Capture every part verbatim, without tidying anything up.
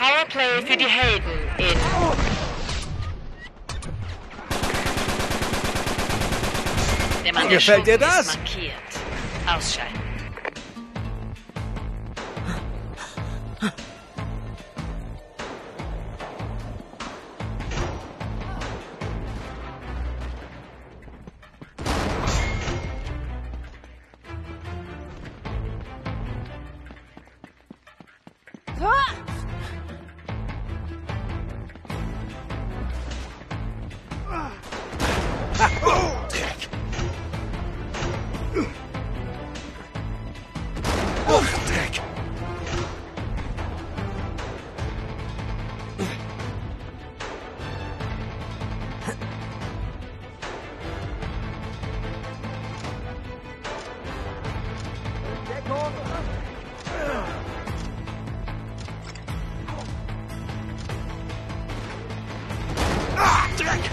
Powerplay für die Helden in... Der Mann, der Gefällt dir Schuppen das? ist markiert. Ausscheiden. Dreck. Ach, Dreck. Ah, Dreck.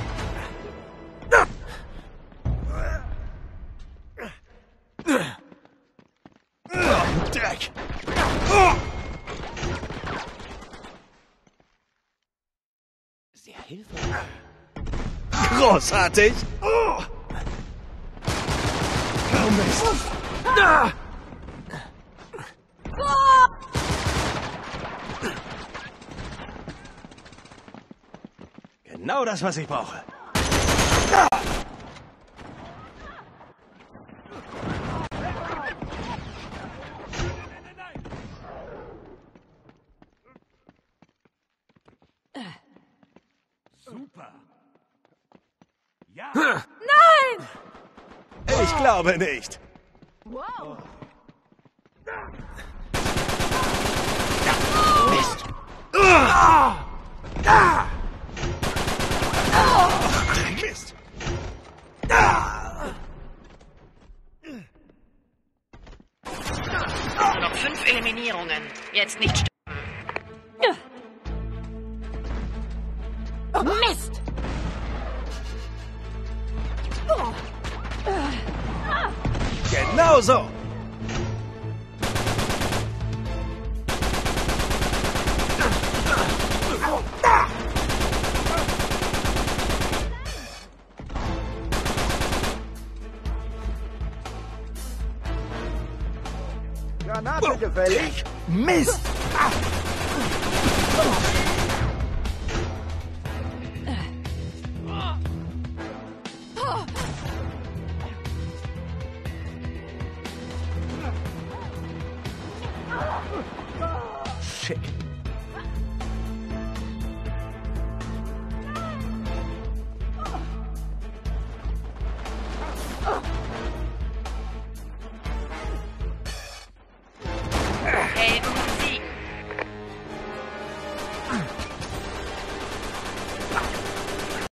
Dreck! Sehr hilfreich. Großartig! Oh, Mist! Ah. Genau das, was ich brauche. Ah. Super. Ja. Nein! Ich glaube nicht. Wow. Mist. Ah. Ah. Mist. Ah. Nur noch fünf Eliminierungen. Jetzt nicht sterben. Mist! Genau so. Granate gefällig. Mist. Ah. Schick.